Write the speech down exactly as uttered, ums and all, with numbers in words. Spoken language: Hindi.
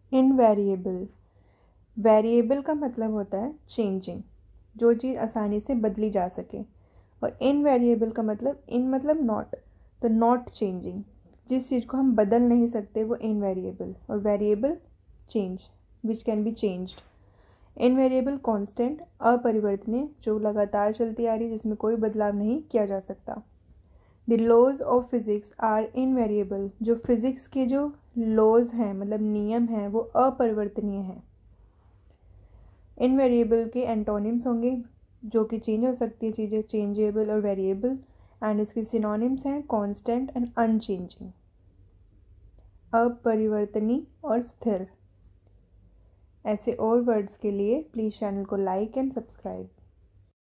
इनवेरिएबल, वेरिएबल का मतलब होता है चेंजिंग, जो चीज़ आसानी से बदली जा सके। और इनवेरिएबल का मतलब इन मतलब नॉट, तो नॉट चेंजिंग, जिस चीज़ को हम बदल नहीं सकते वो इनवेरिएबल। और variable change, which can be changed. Invariable constant, अपरिवर्तनीय, जो लगातार चलती आ रही है, जिसमें कोई बदलाव नहीं किया जा सकता। The laws of physics are invariable, जो फिज़िक्स के जो लॉज हैं मतलब नियम हैं वो अपरिवर्तनीय हैं। इनवेरिएबल के एंटोनिम्स होंगे जो कि चेंज हो सकती है चीज़ें, चेंजेबल और वेरिएबल। एंड इसके सिनोनिम्स हैं कांस्टेंट एंड अनचेंजिंग, अपरिवर्तनीय और स्थिर। ऐसे और वर्ड्स के लिए प्लीज़ चैनल को लाइक एंड सब्सक्राइब।